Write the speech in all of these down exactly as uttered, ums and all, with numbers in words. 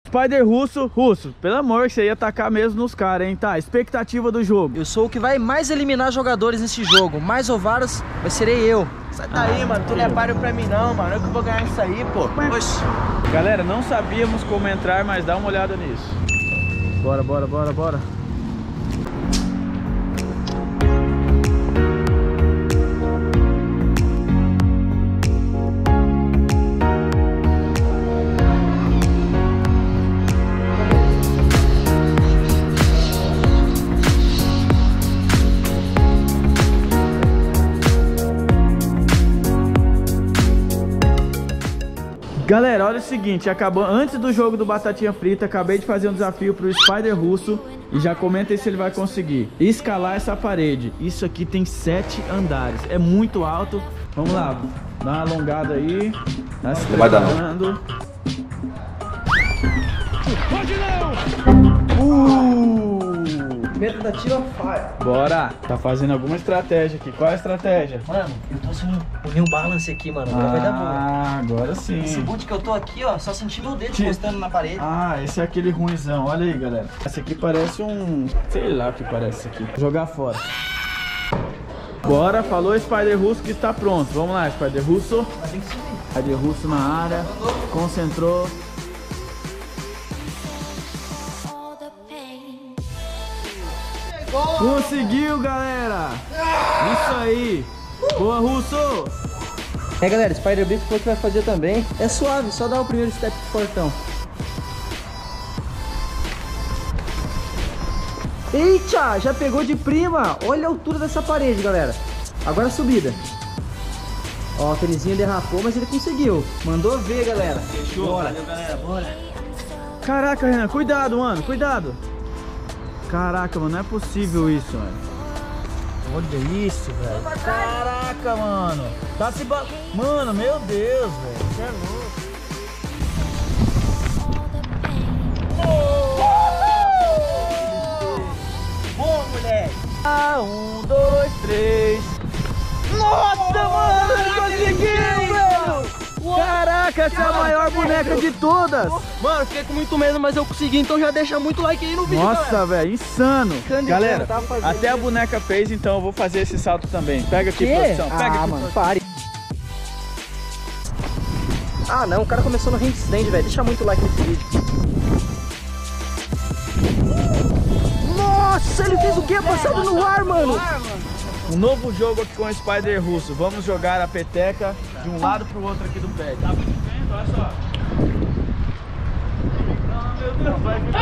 Spider Russo, Russo, pelo amor que você ia atacar mesmo nos caras, hein? Tá, expectativa do jogo. Eu sou o que vai mais eliminar jogadores nesse jogo. Mais ovários vai serei eu. Sai daí, ah, mano. Tu não é páreo pra mim não, mano. Eu que vou ganhar isso aí, pô. Oxi. Galera, não sabíamos como entrar, mas dá uma olhada nisso. Bora, bora, bora, bora. Galera, olha o seguinte, acabou antes do jogo do Batatinha Frita, acabei de fazer um desafio pro Spider Russo e já comenta aí se ele vai conseguir escalar essa parede. Isso aqui tem sete andares, é muito alto. Vamos lá, dá uma alongada aí. Tá se preparando. Pode não! Uh! Medo da tira fire. Bora! Tá fazendo alguma estratégia aqui. Qual é a estratégia? Mano, eu tô sem um New Balance aqui, mano. Agora ah, vai dar boa. Ah, agora sim. Esse boot que eu tô aqui, ó, só senti meu dedo Te... encostando na parede. Ah, esse é aquele ruimzão. Olha aí, galera. Esse aqui parece um... sei lá o que parece isso aqui. Vou jogar fora. Bora, falou Spider Russo que está pronto. Vamos lá, Spider Russo. Mas tem que subir. Spider Russo na área. Concentrou. Conseguiu, galera! Isso aí! Boa, Russo! É, galera, Spider Blitz falou que vai fazer também. É suave, só dá o primeiro step fortão. Eita, já pegou de prima! Olha a altura dessa parede, galera. Agora a subida. Ó, o tênisinho derrapou, mas ele conseguiu. Mandou ver, galera. Fechou. Bora. Valeu, galera. Bora. Caraca, Renan, cuidado, mano. Cuidado. Caraca, mano, não é possível isso, mano. Olha isso, velho. Caraca, mano. Tá se ba... Mano, meu Deus, velho. Você é louco. Boa, moleque. Ah, um, dois, três. Nossa, mano, ele conseguiu, velho. Caraca, essa é a maior boneca de todas. Mano, fiquei com muito medo, mas eu consegui, então já deixa muito like aí no vídeo. Nossa, velho, insano. Galera, até a boneca fez, então eu vou fazer esse salto também. Pega aqui, produção. Pega ah, aqui, mano, pare. Ah, não, o cara começou no handstand, velho. Deixa muito like nesse vídeo. Nossa, ele fez o quê? Passado no ar, mano. Um novo jogo aqui com o Spider Russo. Vamos jogar a peteca de um lado pro outro aqui do pé. Tá vendo? Olha só. Não, meu Deus, vai vir.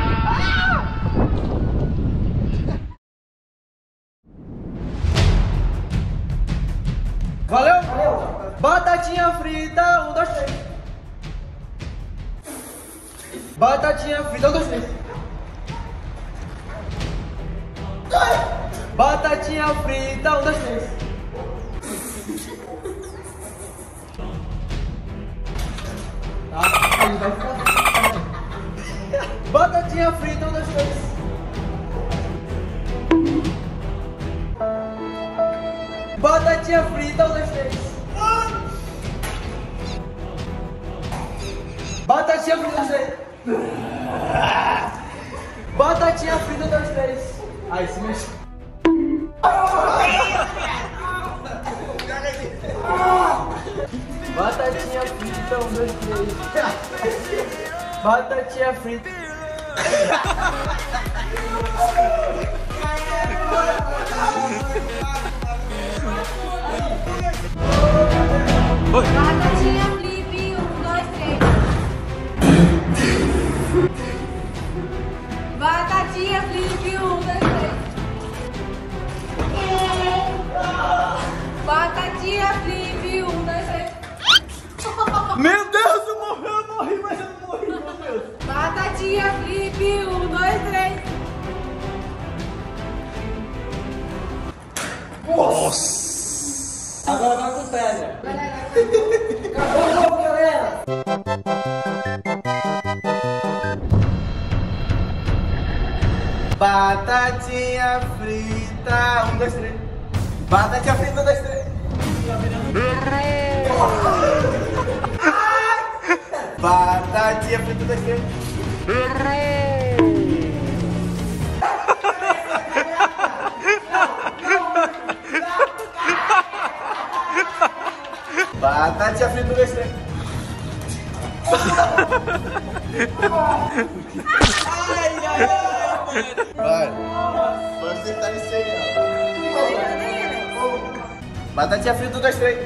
Valeu? Valeu. Batatinha frita, um, dois, três. Batatinha frita, um, dois, três. Batatinha frita, um, dois, três. Tá, ele vai ficar. Batatinha frita, um, dois, três. Batatinha frita, um, dois, três. Batatinha frita, um, dois, três. Batatinha frita, um, dois, três. Aí, se mexe. Batatinha frita, um, dois, três. Batatinha frita. Batatinha flip, um, dois, três. Batatinha flip, um, dois, três. Batatinha flip, um, dois, três. Meu Deus, eu morri, eu morri, mas eu não morri, meu Deus. Batatinha flip, um, dois, três. Nossa! Agora vai com pedra. Acabou o jogo, galera. Batatinha frita, um, dois, três. Batatinha frita, um, dois, três. Batatinha frita, um, dois, três. Batatinha frita, um, dois, três. Ai, ai, ai, vai. Vamos acertar isso aí, ó. Batatinha frita, um, dois, três.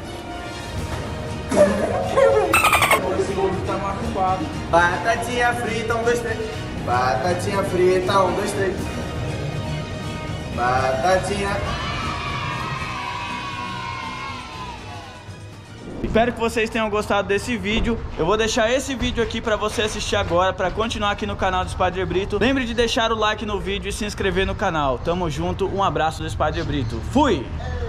Esse ovo tá machucado. Batatinha frita, um, dois, três. Batatinha frita, um, dois, três. Batatinha. Espero que vocês tenham gostado desse vídeo. Eu vou deixar esse vídeo aqui pra você assistir agora, pra continuar aqui no canal do Spider Brito. Lembre de deixar o like no vídeo e se inscrever no canal. Tamo junto, um abraço do Spider Brito. Fui!